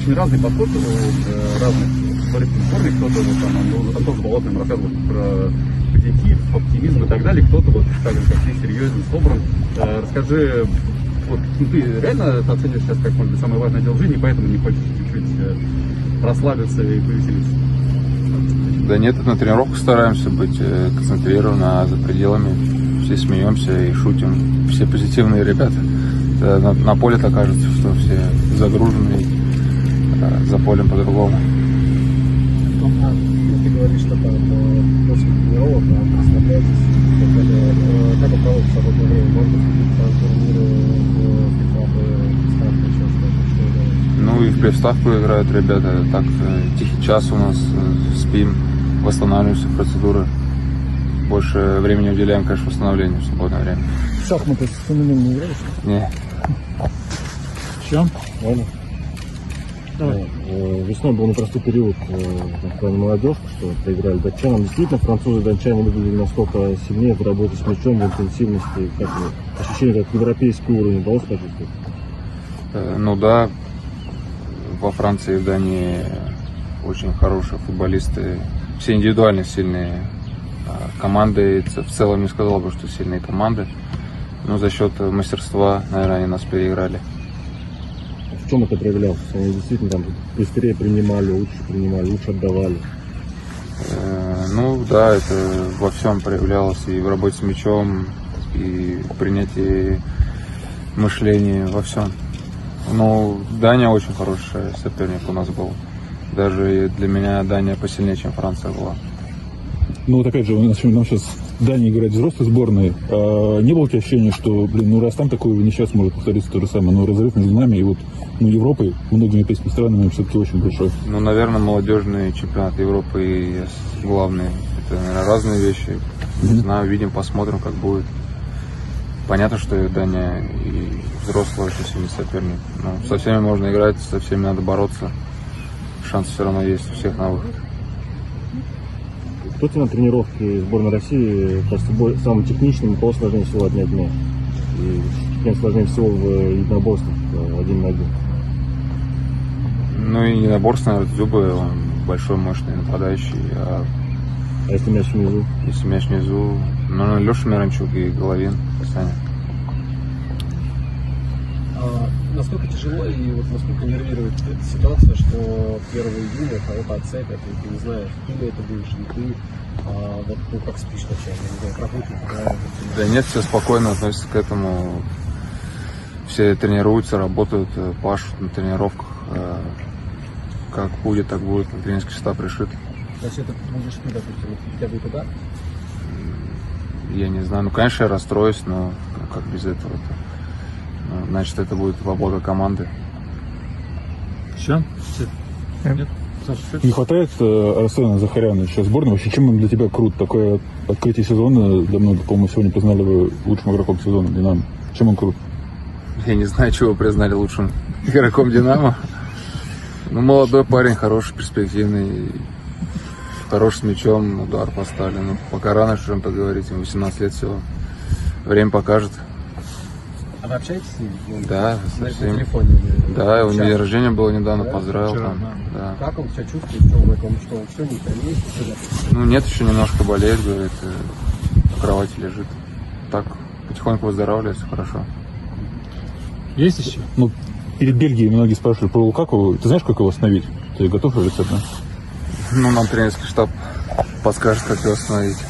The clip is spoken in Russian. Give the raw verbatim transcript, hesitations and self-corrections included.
очень разный подход у разных футболистов сборной. Кто-то вот, там, Антон Болотный рассказывал про позитив, оптимизм и так далее. Кто-то вот так же, как ты, серьезен, собран. Э, расскажи, вот, ну, ты реально это оцениваешь сейчас как, может быть, самое важное дело в жизни, поэтому не хочешь чуть-чуть э, расслабиться и повеселиться? Да нет, на тренировках стараемся быть э, концентрированно, а за пределами все смеемся и шутим. Все позитивные ребята. Да, на, на поле-то кажется, что все загружены, а за полем по-другому. Ты говоришь, что там после тренировок расслабляетесь, как управляется свободное время? Можно следить по турниру в приставку, Ну и в приставку играют ребята. Так, тихий час у нас, спим, восстанавливаемся, процедуры. Больше времени уделяем, конечно, восстановлению в свободное время. В шахматы с феноменом не играешь? Не. Чем? Ладно. Давай. Весной был непростой период в плане молодежки, что проиграли датчанам. Действительно, французы и датчане выглядели настолько сильнее в работе с мячом, в интенсивности, как ощущение, как европейский уровень удалось почувствовать? Ну да, во Франции и в Дании очень хорошие футболисты, все индивидуально сильные команды, в целом не сказал бы, что сильные команды, но за счет мастерства, наверное, они нас переиграли. В чем это проявлялось? Они действительно там быстрее принимали, лучше принимали, лучше отдавали? Э, ну да, это во всем проявлялось, и в работе с мячом, и в принятии мышления, во всем. Ну, Дания очень хороший соперник у нас был. Даже для меня Дания посильнее, чем Франция была. Ну вот опять же, у нас сейчас Дания играет взрослой сборной. А не было у тебя ощущения, что, блин, ну раз там такое несчастье может повториться то же самое, но разрыв между нами и вот ну, Европой, многими европейскими странами все-таки очень большой? Ну, наверное, молодежный чемпионат Европы и главный. Это, наверное, разные вещи. Не mm-hmm. знаю, видим, посмотрим, как будет. Понятно, что Дания и взрослый очень сильный соперник. Но со всеми можно играть, со всеми надо бороться. Шанс все равно есть у всех на выход. Кто тебе на тренировке сборной России кажется самым техничным, кого сложнее всего отнять мяч? И кем сложнее всего в единоборствах один на один? Ну и единоборство, наверное, Дзюба, он большой, мощный нападающий. А, а если мяч внизу? Если мяч внизу, ну, Леша Миранчук и Головин, Саня. А насколько тяжело и вот насколько нервирует эта ситуация, что первого июня кого-то отцепят, и ты не знаешь, ты ли это будешь, не ты, а вот ну, как спишь вообще, не знаю, работать? Да нет, все спокойно относятся к этому. Все тренируются, работают, пашут на тренировках. Как будет, так будет, тренерский штаб решит. То есть это будешь ты, допустим, у тебя будет удар? Я не знаю, ну конечно я расстроюсь, но как без этого-то? Ну, значит, это будет свобода команды. Все? Нет? Не хватает э, Арсена Захаряновича сборной? Вообще, чем он для тебя крут? Такое открытие сезона, давно, по-моему, сегодня признали его лучшим игроком сезона Динамо. Чем он крут? Я не знаю, чего признали лучшим игроком Динамо. Ну, молодой парень, хороший, перспективный, хороший с мячом, удар поставили. Ну, пока рано о чем-то говорить, ему восемнадцать лет всего. Время покажет. А вы общаетесь с ним? Ну, да, на совсем. телефоне? Да, у него день рождения было недавно, да? Поздравил Вчера, там. Да. Да. Как он себя чувствует, что он, он, что он все, не есть? Ну, нет, еще немножко болеет, говорит, в кровати лежит. Так, потихоньку выздоравливает, хорошо. Есть еще? Ну, перед Бельгией многие спрашивали про Лукаку. Ты знаешь, как его остановить? Ты готов рецепт, да? Ну, нам тренерский штаб подскажет, как его остановить.